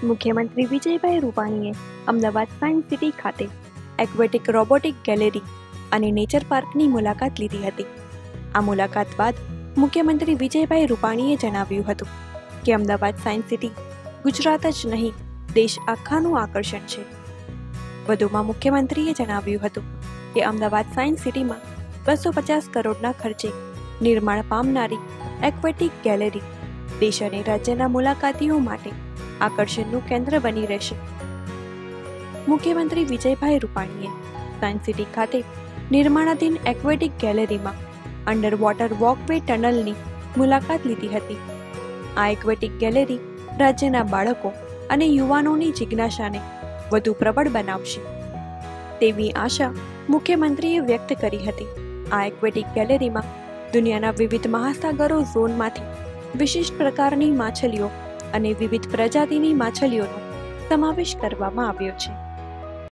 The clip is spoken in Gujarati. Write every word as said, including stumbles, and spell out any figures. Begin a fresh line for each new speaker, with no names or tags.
મુખ્યમંત્રી વિજયભાઈ રૂપાણીએ અમદાવાદ સાયન્સ સિટી ખાતે એક્વેટિક રોબોટિક ગેલેરી અને નેચર પાર્કની મુલાકાત લીધી હતી. આ મુલાકાત બાદ મુખ્યમંત્રી વિજયભાઈ રૂપાણીએ જણાવ્યું હતું કે અમદાવાદ સાયન્સ સિટી ગુજરાત જ નહીં, દેશ આખાનું આકર્ષણ છે. વધુમાં મુખ્યમંત્રીએ જણાવ્યું હતું કે અમદાવાદ સાયન્સ સિટીમાં બસો પચાસ કરોડના ખર્ચે નિર્માણ પામનારી એક્વેટિક ગેલેરી દેશ અને રાજ્યના મુલાકાતીઓ માટે આકર્ષણનું કેન્દ્ર બની રહેશે. મુખ્યમંત્રી વિજયભાઈ રૂપાણીએ સાયન્સ સિટી ખાતે નિર્માણાધીન એક્વેટિક ગેલેરીમાં અંડર વોટર વોકવે ટનલની મુલાકાત લીધી હતી. આ એક્વેટિક ગેલેરી રાજ્યના બાળકો અને યુવાનોની જિજ્ઞાસાને વધુ પ્રબળ બનાવશે તેવી આશા મુખ્યમંત્રીએ વ્યક્ત કરી હતી. આ એક્વેટિક ગેલેરીમાં દુનિયાના વિવિધ મહાસાગરો ઝોનમાંથી વિશિષ્ટ પ્રકારની માછલીઓ અને વિવિધ પ્રજાતિની માછલીઓનો સમાવેશ કરવામાં આવ્યો છે.